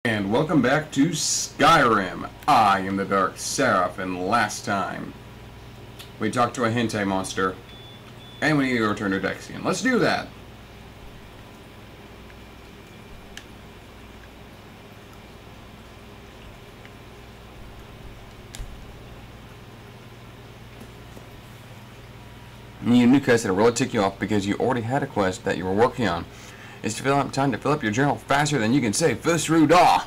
And welcome back to Skyrim. I am the Dark Seraph, and last time we talked to a Hente monster, and we need to return to Dexion. Let's do that! You new quest that'll really tick you off because you already had a quest that you were working on. It's to fill up time to fill up your journal faster than you can say Fusru Da.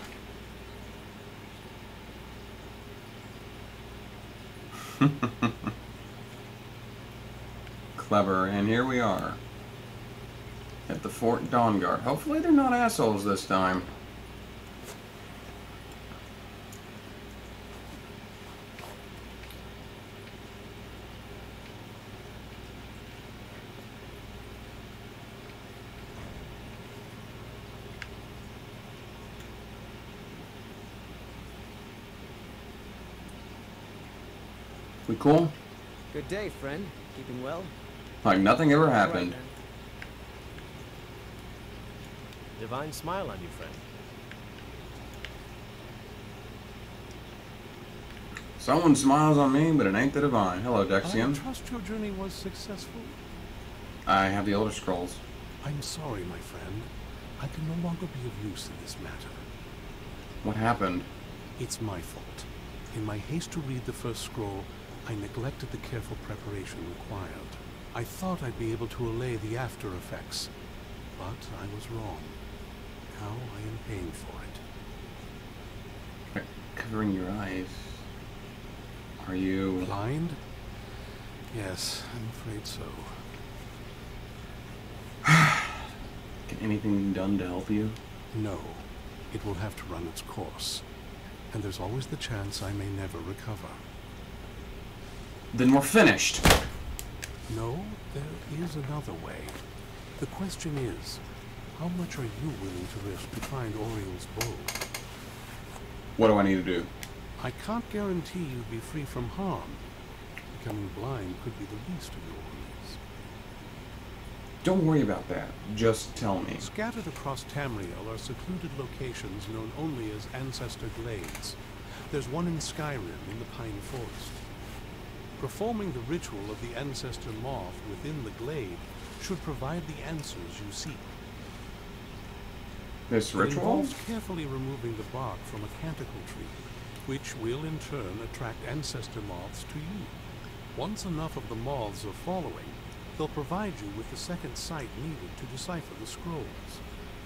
Clever, and here we are at the Fort Dawnguard. Hopefully they're not assholes this time. We cool? Good day, friend. Keeping well? Like nothing ever happened. Right, Divine smile on you, friend. Someone smiles on me, but it ain't the Divine. Hello, I Dexion. trust your journey was successful. I have the Elder Scrolls. I'm sorry, my friend. I can no longer be of use in this matter. What happened? It's my fault. In my haste to read the first scroll, I neglected the careful preparation required. I thought I'd be able to allay the after effects, but I was wrong. Now I am paying for it. Covering your eyes. Are you... Blind? Yes, I'm afraid so. Can anything be done to help you? No, it will have to run its course. And there's always the chance I may never recover. Then we're finished. No, there is another way. The question is, how much are you willing to risk to find Oriel's bow? What do I need to do? I can't guarantee you'd be free from harm. Becoming blind could be the least of your worries. Don't worry about that. Just tell me. Scattered across Tamriel are secluded locations known only as Ancestor Glades. There's one in Skyrim in the Pine Forest. Performing the ritual of the Ancestor Moth within the glade should provide the answers you seek. This It ritual? involves carefully removing the bark from a canticle tree, which will in turn attract ancestor moths to you. Once enough of the moths are following, they'll provide you with the second sight needed to decipher the scrolls.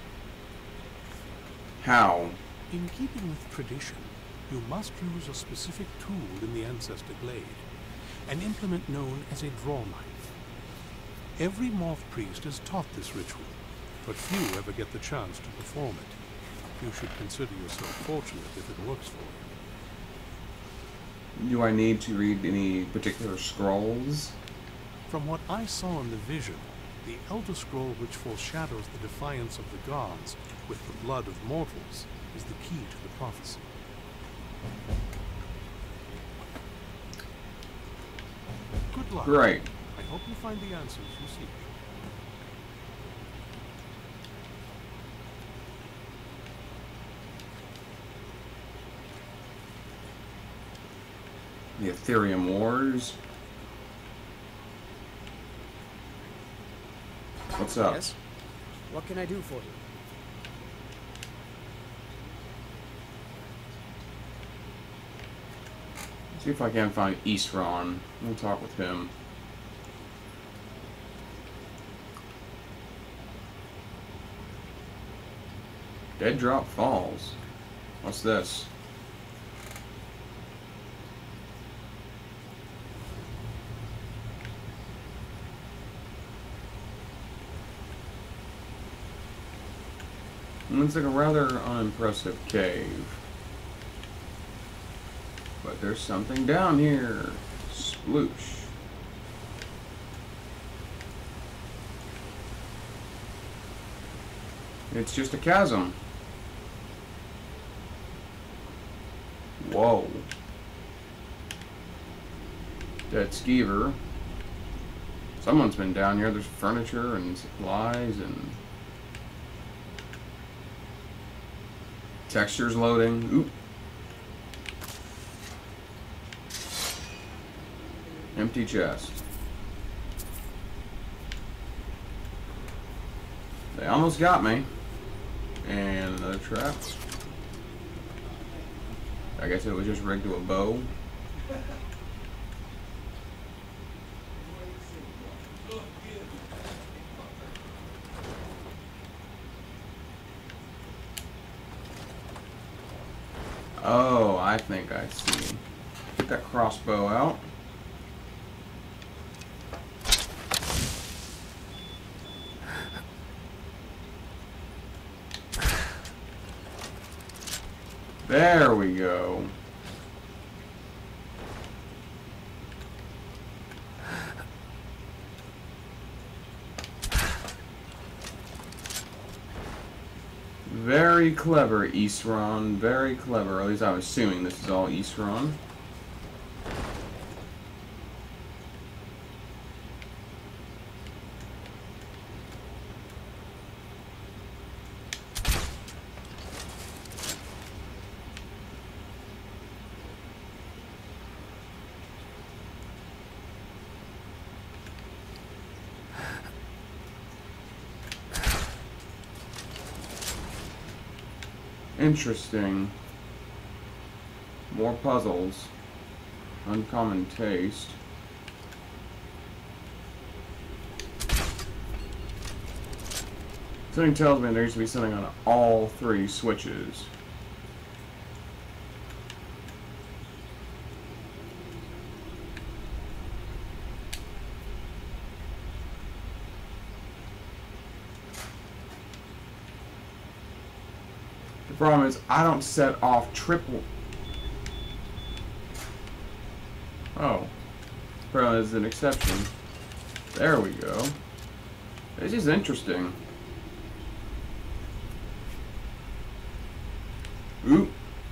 How? In keeping with tradition, you must use a specific tool in the Ancestor Glade, an implement known as a draw knife. Every moth priest is taught this ritual, but few ever get the chance to perform it. You should consider yourself fortunate if it works for you. Do I need to read any particular scrolls? From what I saw in the vision, the Elder Scroll which foreshadows the defiance of the gods with the blood of mortals is the key to the prophecy. Good luck. Great. I hope you find the answers you seek. The Ethereum Wars. What's up? Yes? What can I do for you? See if I can find Eastron. We'll talk with him. Dead Drop Falls. What's this? Looks like a rather unimpressive cave. But there's something down here. Sploosh. It's just a chasm. Whoa. Dead skeever. Someone's been down here. There's furniture and supplies and... Textures loading. Oop. Empty chest. They almost got me. And another trap. I guess it was just rigged to a bow. Oh, I think I see. Get that crossbow out. There we go. Very clever, Isran. Very clever. At least I'm assuming this is all Isran. Interesting. More puzzles. Uncommon taste. Something tells me there needs to be something on all three switches. The problem is, I don't set off triple. Oh. Apparently there's an exception. There we go. This is interesting. Oop.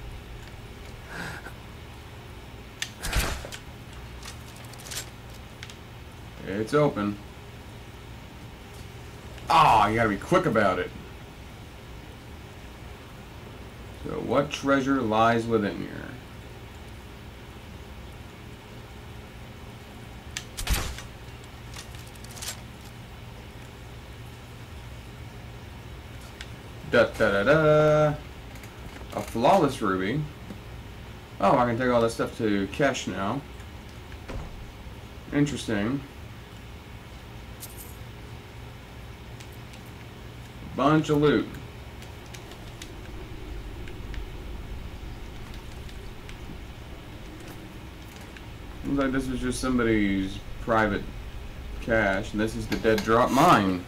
It's open. Ah, you gotta be quick about it. So what treasure lies within here? Da da da da. A flawless ruby. Oh, I can take all this stuff to Kesh now. Interesting. Bunch of loot. Looks like this is just somebody's private cache, and this is the dead drop mine.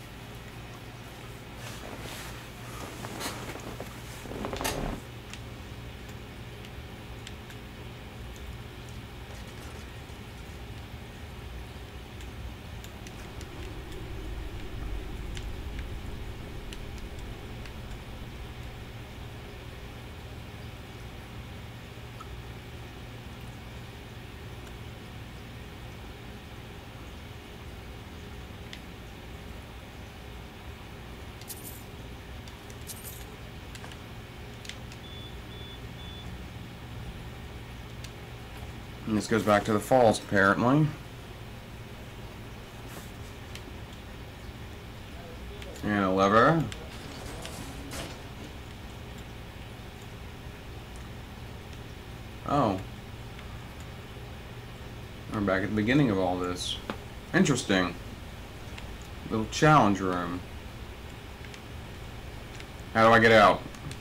And this goes back to the falls, apparently. And a lever. Oh. We're back at the beginning of all this. Interesting. Little challenge room. How do I get out?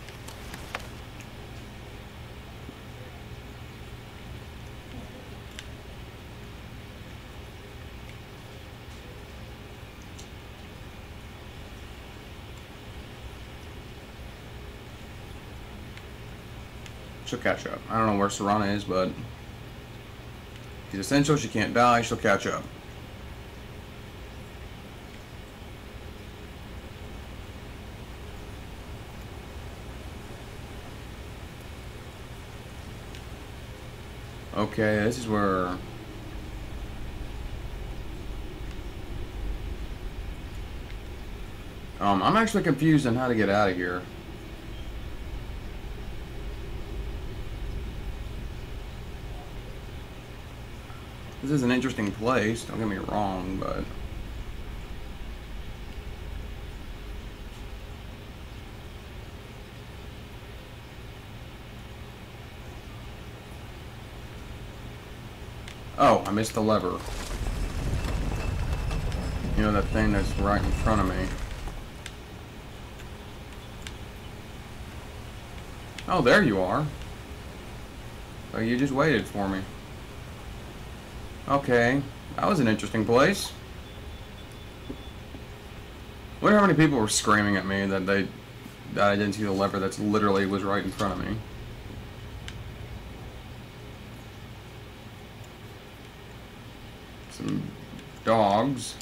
She'll catch up. I don't know where Serana is, but she's essential. She can't die. She'll catch up. Okay, this is where... I'm actually confused on how to get out of here. This is an interesting place, don't get me wrong, but... Oh, I missed the lever. You know, that thing that's right in front of me. Oh, there you are. Oh, you just waited for me. Okay, that was an interesting place. Wonder how many people were screaming at me that I didn't see the lever that's literally was right in front of me. Some dogs.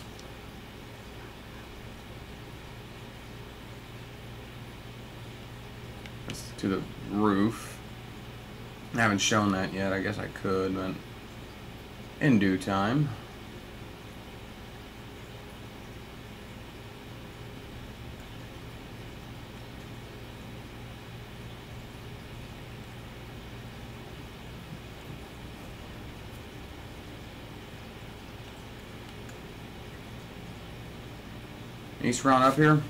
That's to the roof. I haven't shown that yet. I guess I could, but in due time. East round up here?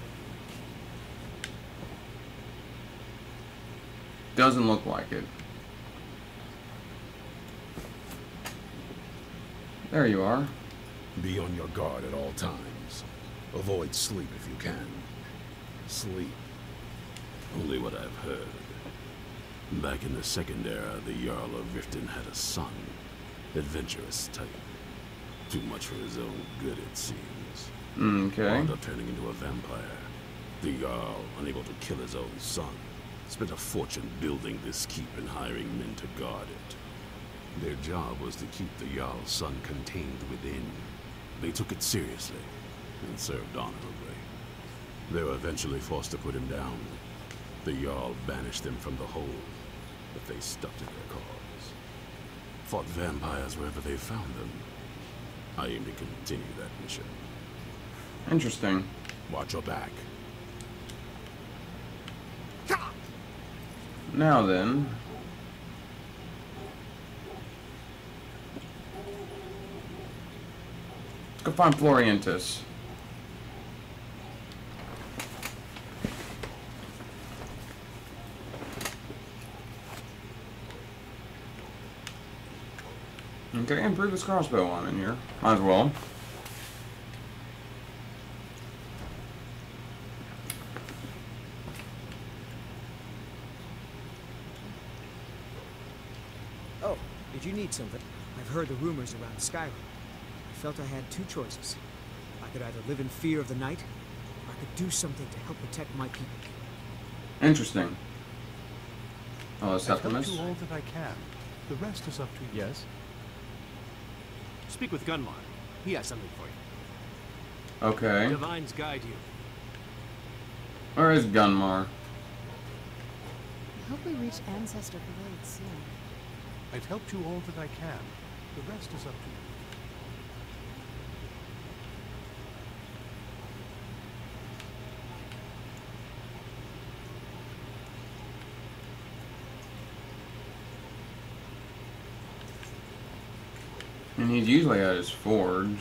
Doesn't look like it. There you are. Be on your guard at all times. Avoid sleep if you can. Sleep. Only what I've heard. Back in the Second Era, the Jarl of Riften had a son. Adventurous type. Too much for his own good, it seems. Okay. Wound up turning into a vampire. The Jarl, unable to kill his own son, spent a fortune building this keep and hiring men to guard it. Their job was to keep the Jarl's son contained within. They took it seriously and served honorably. They were eventually forced to put him down. The Jarl banished them from the hold, but they stuck to their cause. Fought vampires wherever they found them. I aim to continue that mission. Interesting. Watch your back. Now then. Let's go find Floriantus. Okay, improve this crossbow on in here. Might as well. Oh, did you need something? I've heard the rumors around Skyrim. I felt I had two choices. I could either live in fear of the night, or I could do something to help protect my people. Interesting. Oh, I've helped Septimus. you all that I can. The rest is up to you. Yes? Speak with Gunmar. He has something for you. Okay. Divines guide you. Where is Gunmar? I hope we reach Ancestor Glade soon. I've helped you all that I can. The rest is up to you. And he's usually at his forge.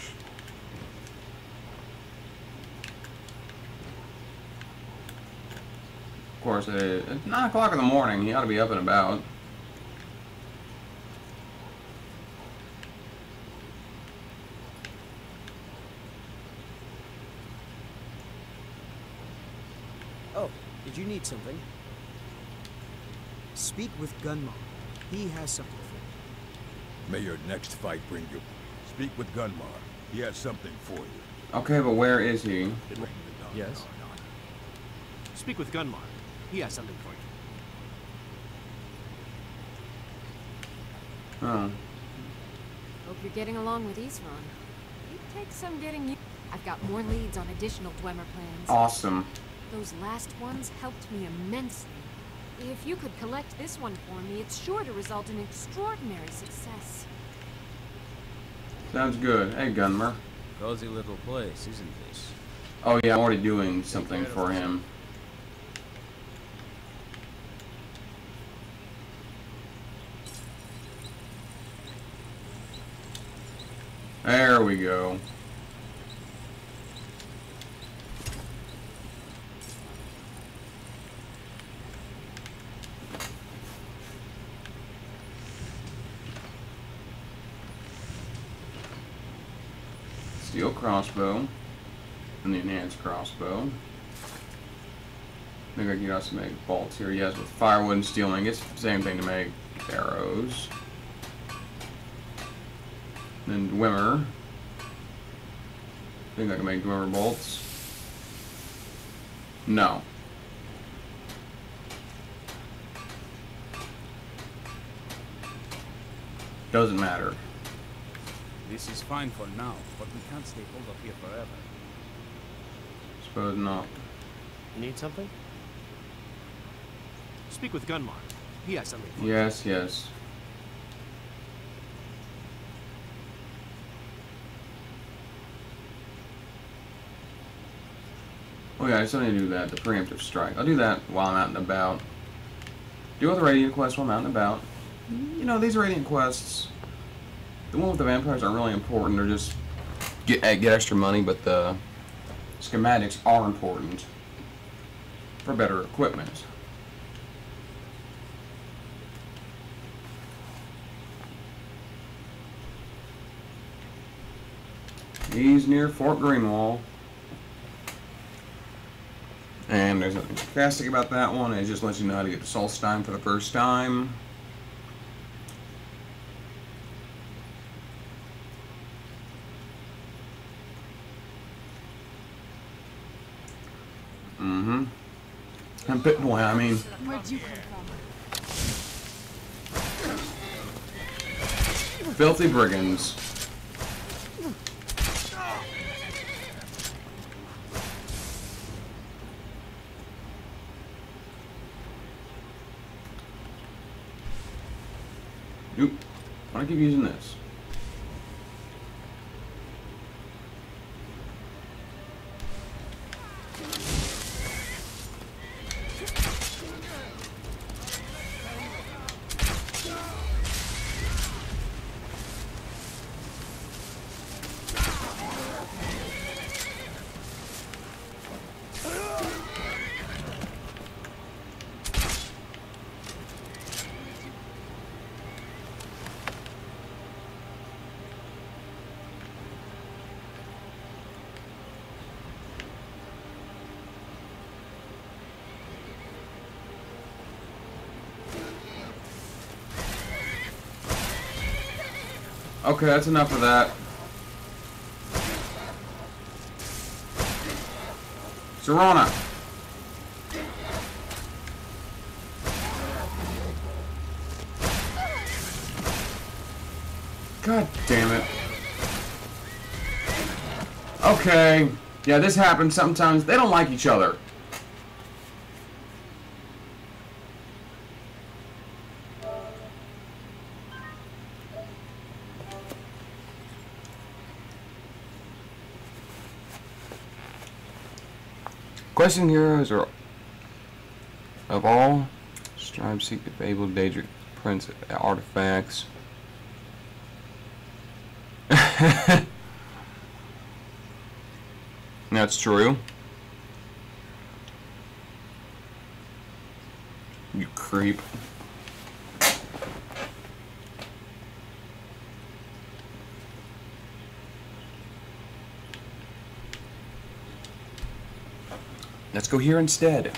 Of course, it's 9 o'clock in the morning. He ought to be up and about. Oh, did you need something? Speak with Gunmar. He has something for you. May your next fight bring you. Speak with Gunmar. He has something for you. Okay, but where is he? Yes? Speak with Gunmar. He has something for you. Oh. Hope you're getting along with Isran. It takes some getting you. I've got more leads on additional Dwemer plans. Awesome. Those last ones helped me immensely. If you could collect this one for me, it's sure to result in extraordinary success. Sounds good. Hey, Gunmar. Cozy little place, isn't this? Oh yeah, I'm already doing something for him. There we go. Steel crossbow and the enhanced crossbow. Maybe I can also make bolts here. Yes, with firewood and steel ingots. Same thing to make arrows. And Dwemer. Think I can make Dwemer bolts? No. Doesn't matter. This is fine for now, but we can't stay holed up here forever. Suppose not. You need something? Speak with Gunmar. He has something for you. Yes, yes. Oh yeah, I still need to do that, the preemptive strike. I'll do that while I'm out and about. Do other Radiant quests while I'm out and about. You know, these Radiant quests, the one with the vampires aren't really important. They're just get extra money, but the schematics are important for better equipment. He's near Fort Greenwall. And there's nothing sarcastic about that one. It just lets you know how to get to Solstein for the first time. Mm-hmm. And Pip-Boy, I mean. Where'd you come from? Filthy brigands. Oop. Why do I keep using this? Okay, that's enough of that. Serana. God damn it. Okay. Yeah, this happens sometimes. They don't like each other. Questing heroes are of all strive seek the fabled Daedric Prince artifacts. That's true. You creep. Let's go here instead.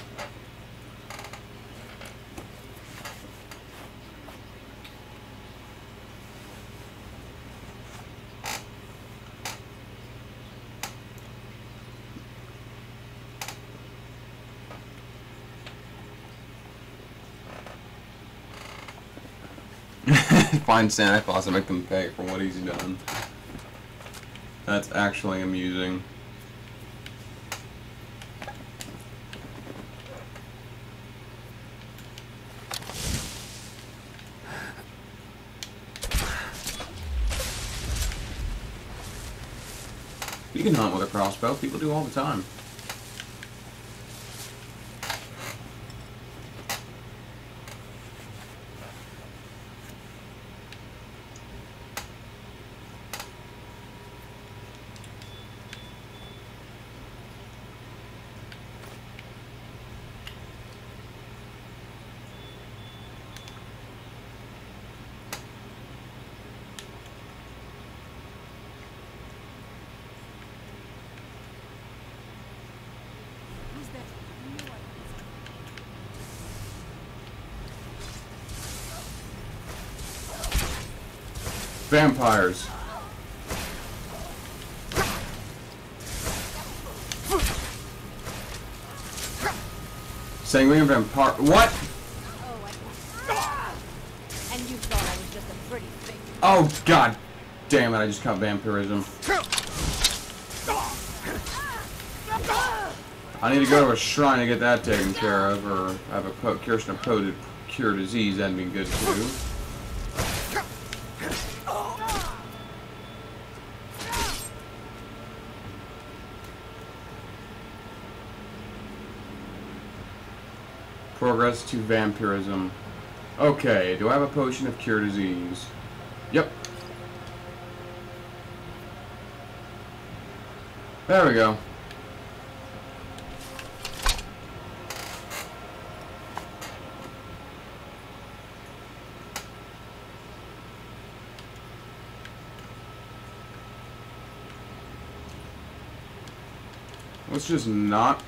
Find Santa Claus and make them pay for what he's done. That's actually amusing. You can hunt with a crossbow. People do all the time. Vampires. Sanguine vampire. What? Oh, and you thought I was just a pretty thing. Oh god damn it! I just caught vampirism. I need to go to a shrine to get that taken care of, or have a potion of cure disease. That'd be good too. Progress to vampirism. Okay, do I have a potion of cure disease? Yep. There we go. Let's just not.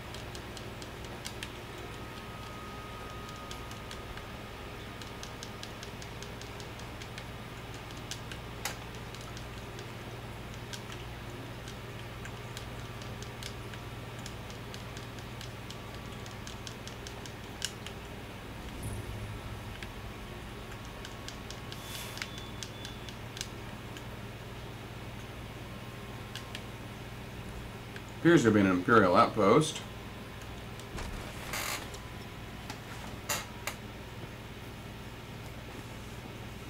Appears to be an Imperial outpost.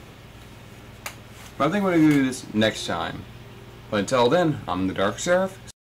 But I think we're going to do this next time. But until then, I'm the Dark Seraph.